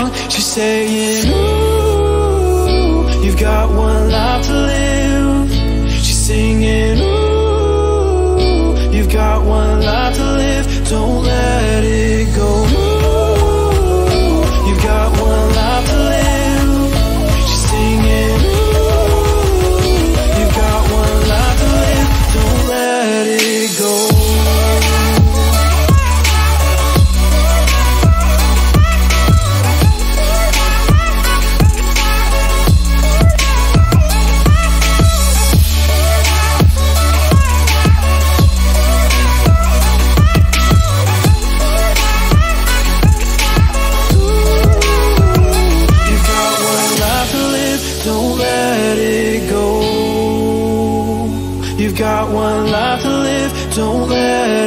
song. She's saying, ooh, you've got one life to live. She's singing, ooh, you've got one life to live. Don't let it go. Ooh, you've got one life to live. She's singing, ooh, you've got one life to live. Don't let it go. You've got one life to live, don't let